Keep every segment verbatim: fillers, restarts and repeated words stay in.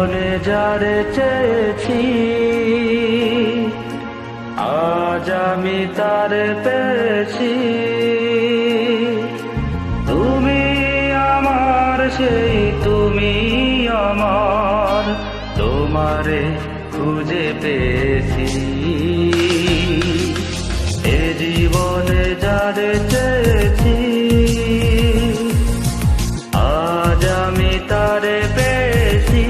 জীবনে যারে চেয়েছি আজ আমি তারে পেয়েছি। তুমি আমার সেই তুমি আমার, তোমারে খুঁজে পেয়েছি। এ জীবনে যারে চেয়েছি আজ আমি তারে পেয়েছি।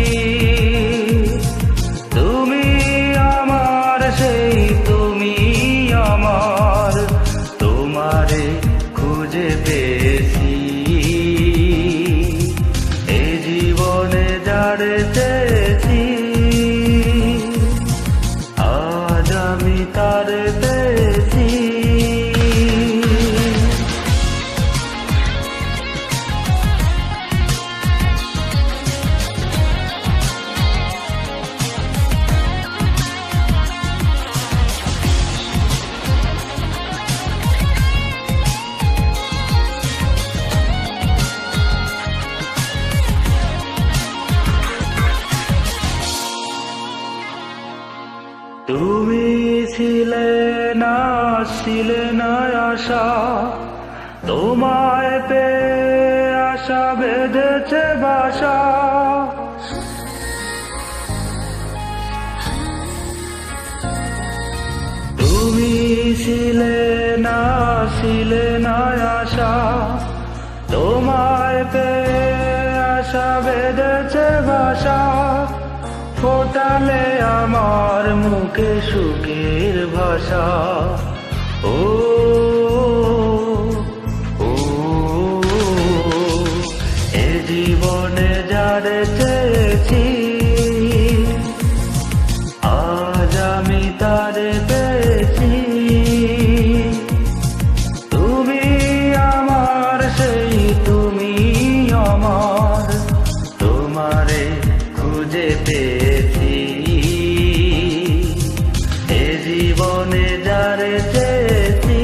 তুমি আমার সেই তুমি আমার, তোমারে খুঁজে পেয়েছি। এ জীবনে যারে চেয়েছি আজ আমি তারে পেয়েছি। তুমি ছিলে না ছিলে না আশা, তোমায় পেয়ে আশা বেঁধেছে বাসা। তুমি ছিলে না ছিলে না আশা, তোমায় পেয়ে আশা বেঁধেছে বাসা। ফোটালে আমার মুখে সুখের ভাষা। ও ও এ জীবনে যারে চেয়েছি আজ আমি তারে পেয়েছি। তুমি আমার সেই তুমি আমার, তোমারে খুঁজে পেয়েছি। এ জীবনে যারে চেয়েছি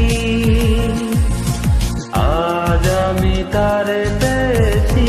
আজ আমি তারে পেয়েছি।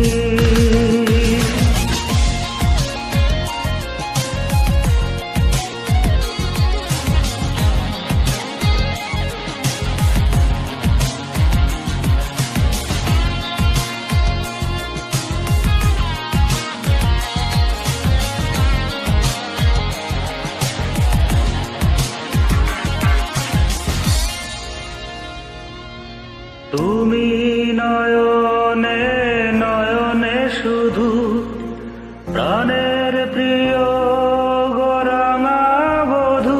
তুমি নয়নে নয়নে শুধু প্রাণের প্রিয় গোরাঙা বধূ।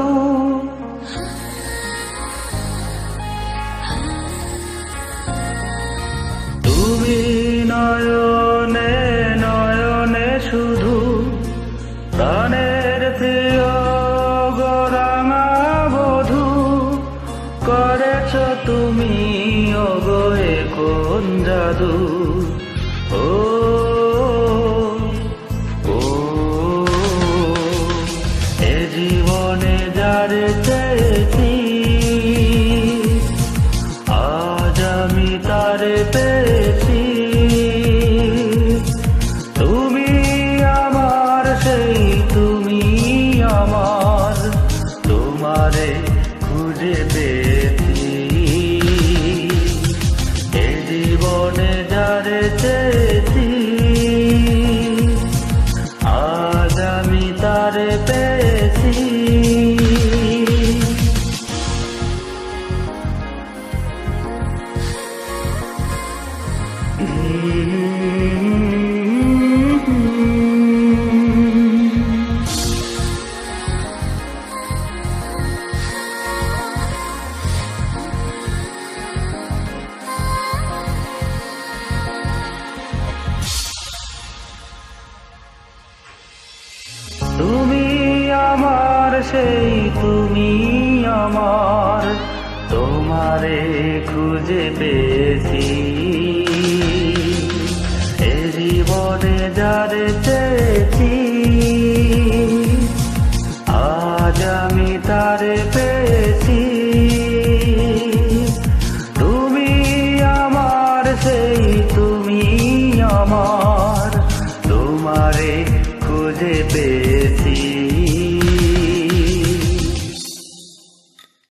তুমি নয়নে নয়নে শুধু প্রাণের প্রিয় গোরাঙা বধূ। করেছ তুমি ওগোয়ে কোন জাদু। ও ও এ জীবনে যারে চেয়েছি আজ আমি তারে পেয়েছি। তুমি আমার সেই তুমি আমার, তোমারে খুঁজে পেয়েছি। এ জীবনে যারে চেয়েছি আজ আমি তারে পেয়েছি। তুমি আমার সেই তুমি আমার, তোমারে খুঁজে পেয়েছি। এ জীবনে যারে চেয়েছি আজ আমি তারে পেয়েছি।